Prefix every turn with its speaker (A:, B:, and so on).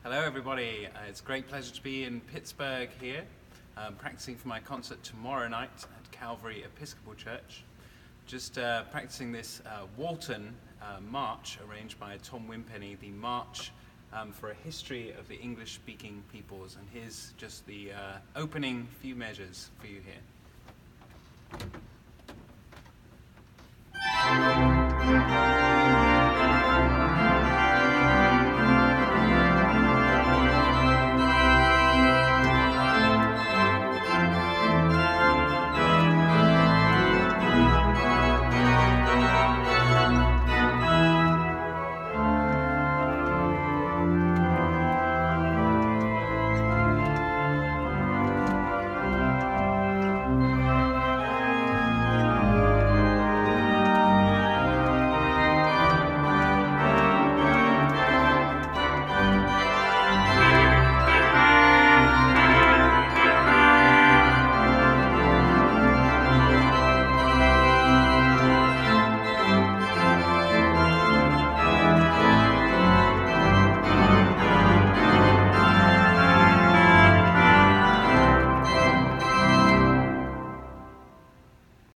A: Hello everybody, it's a great pleasure to be in Pittsburgh here, practicing for my concert tomorrow night at Calvary Episcopal Church. Just practicing this Walton march arranged by Tom Winpenny, the march for a history of the English-speaking peoples, and here's just the opening few measures for you here.